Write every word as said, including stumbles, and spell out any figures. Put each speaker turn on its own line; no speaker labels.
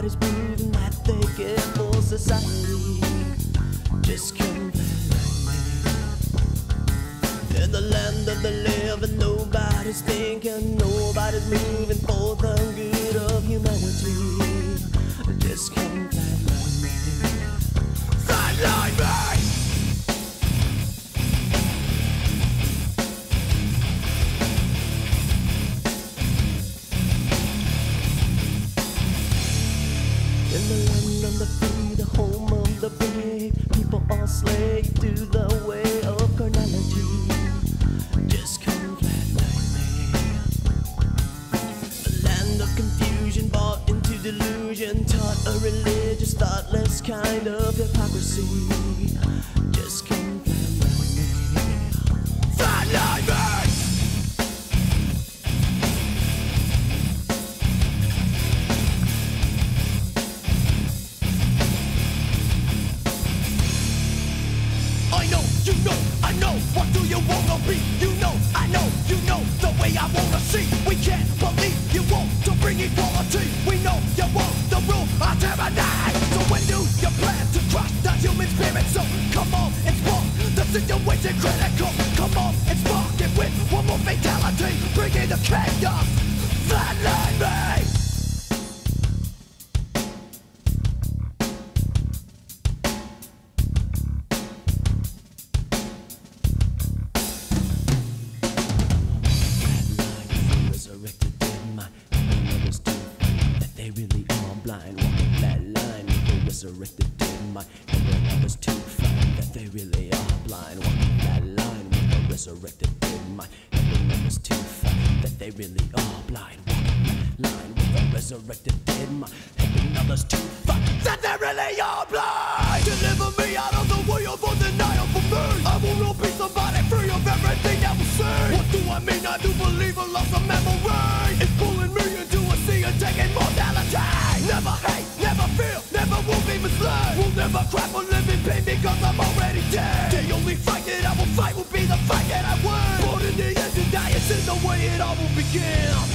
nobody's proving that they care for society. Just come flatline me. In the land of the living, nobody's thinking, nobody's moving for the good of humanity. Just come flatline me. Flatline me! In the land of the free, the home of the brave, people are slaves to the way of carnality. Just come flatline me. A land of confusion, bought into delusion, taught a religious, thoughtless kind of hypocrisy. Just come flatline me. Flatline me! I know, you know, I know, what do you wanna be? You know, I know, you know, the way I wanna see. We can't believe you want to bring equality. We know you want the rule of tyranny. So when do you plan to crush the human spirit? So come on and spark the situation critical. Come on and spark it with one more fatality. Bring in the chaos, flatline me. Resurrected in my others too that they really are blind. Walking that line, people resurrected in my others too find that they really are blind. Walking that line, people resurrected in my others too find that they really are blind. Walking that line, people resurrected in my others too find that they really are blind. Deliver me out of the way of undeniable me. I will not be somebody free of everything I will say. What do I mean? I do believe a loss of memory. It's pulling me into a sea and taking mortality. Never hate, never fear, never will be misled. Will never cry for living pain because I'm already dead. The only fight that I will fight will be the fight that I win. Born in the end to die, it's in the way it all will begin.